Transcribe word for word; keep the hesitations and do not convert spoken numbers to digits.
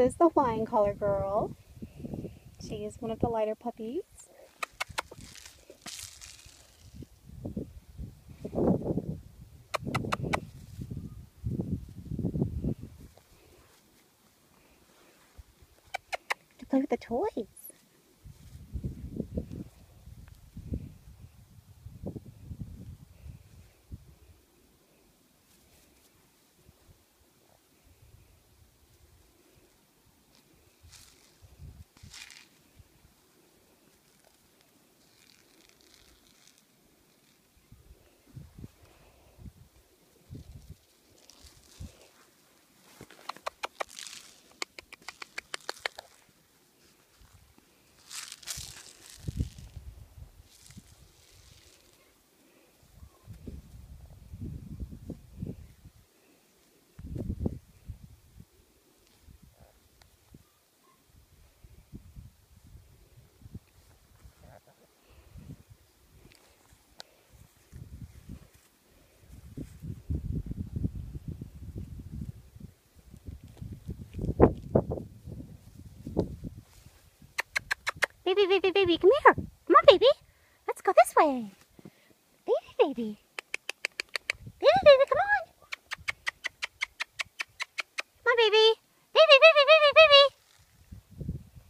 is the wine collar girl. She is one of the lighter puppies. To play with the toys. Baby, baby, baby, come here. Come on, baby. Let's go this way. Baby, baby.